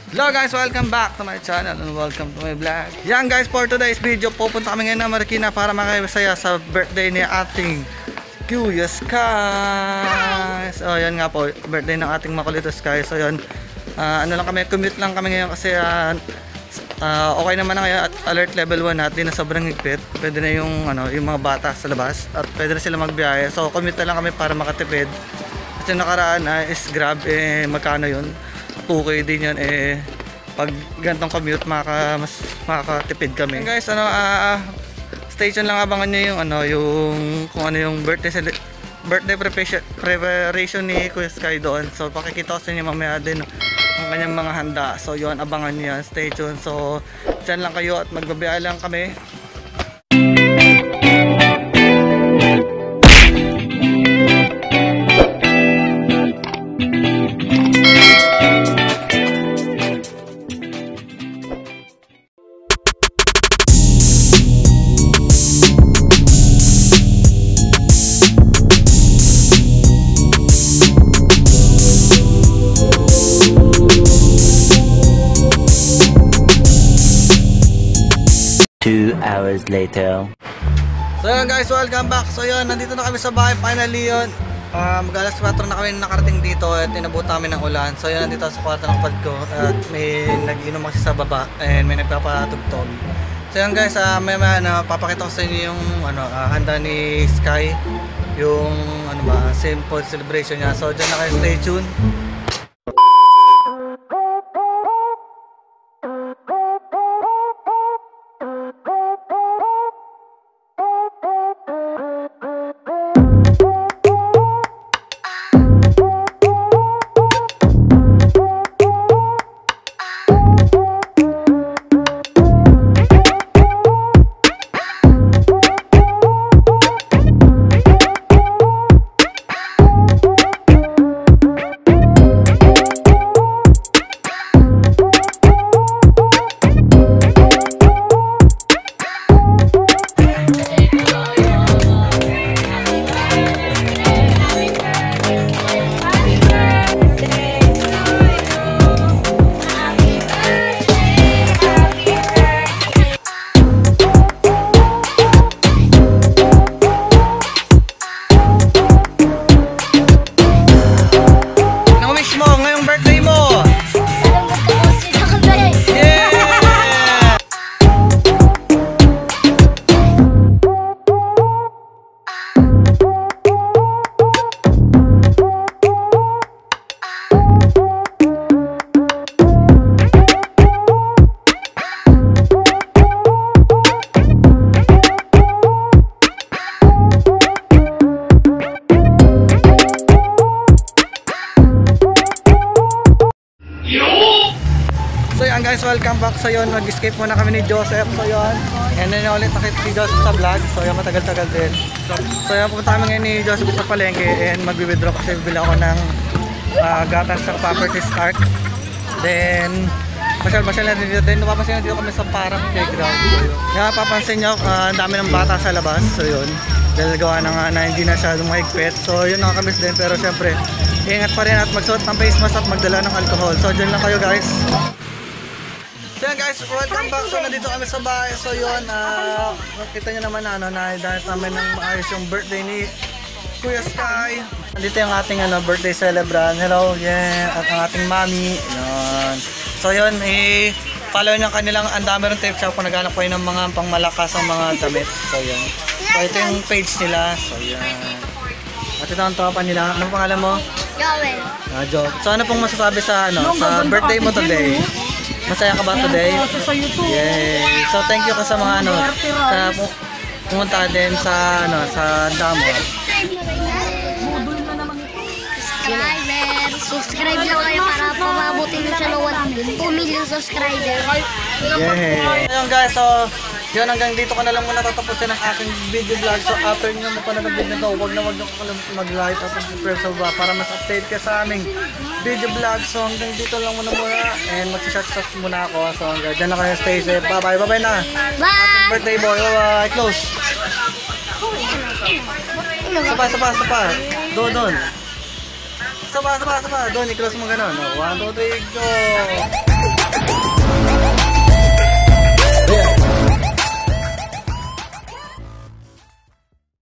Hello guys, welcome back to my channel and welcome to my vlog. Yan guys, for today's video, pupunta kami ngayon na Marikina para makisaya sa birthday ni ating Kuya Sky. So yan nga po, birthday ng ating makulito Sky. So yan, ano lang kami, commute lang kami ngayon kasi okay naman na ngayon at alert level 1 at di na sobrang higpit. Pwede na yung, yung mga bata sa labas at pwede na sila magbiyahe. So commute na lang kami para makatipid. Kasi nakaraan is Grab, magkano yun? 2K din yan, pag ganitong commute mas makakatipid kami. Guys, station lang, abangan nyo yung yung kung ano yung birthday preparation ni Kuya Sky doon. So pakikita ko sa inyo mamaya din ang kanyang mga handa. So yun, abangan nyo yan, stay tuned. So dyan lang kayo at magbabiyahe lang kami. 2 hours later. So yun guys, welcome back. So yun, nandito na kami sa bahay. Finally yun, mag-alas 4 na kami nakarating dito at inabutan kami ng ulan. So yun, nandito sa kwarto ng kapatid ko at may nag-inom kasi sa baba and may nagpapatugtog. So yun guys, maya papakita ko sa inyo yung handa ni Sky, yung simple celebration niya. So dyan na kayo, stay tuned. So yan guys, welcome back. So yun, nag-escape muna kami ni Joseph. So yun, and then ulit nakita si Joseph sa vlog. So yun, matagal-tagal din. So yun, pupunta kami ngayon ni Joseph sa palengke and mag-withdraw kasi bibili ako ng gatas sa property start. Then masyal na dito. Then napapansin na dito kami sa parang playground. So yun, napapansin nyo, ang dami ng bata sa labas. So yun, dahil gawa na hindi na siya lumahigpit. So yun, nakakamiss din. Pero syempre, ingat pa rin at magsuot ng face mask at magdala ng alcohol. So dyan lang kayo guys. So yan guys, welcome back. So nandito kami sa bahay. So yun, nakita nyo naman na-dance namin ng maayos yung birthday ni Kuya Sky. Nandito yung ating birthday celebrant. Hello, yeah, at ang ating mami. Yan. So yun, follow nyo kanilang, ang dami rin tape shop kung naghanap kayo ng mga pangmalakas ang mga damit. So yun. So ito yung page nila. So yan. At ito ang tropa nila. Anong pangalan mo? Joel. Joel. So ano pong masasabi sa sa birthday mo today? Masaya ka ba today? Sa YouTube. Yay! So thank you ka sa mga sa pumunta din sa sa damo. Subscribe lang kayo para pamabutin nyo siya ng 2 million subscriber. Yay! Ayun guys, so yun, hanggang dito ko na lang muna tatapusin ang aking video vlog. So after nyo mapanood ng video na to, huwag na mag-like at mag-subscribe sa baba para mas update ka sa aming video vlog. So hanggang dito lang muna and mag-shot muna ako. So hanggang dyan na kayo, stay safe. Bye bye na. Bye! Happy birthday boy. Bye bye. Close. Sapa. Doon. Sapa. Doon, i-close mo ganun. 1, 2, 3, go!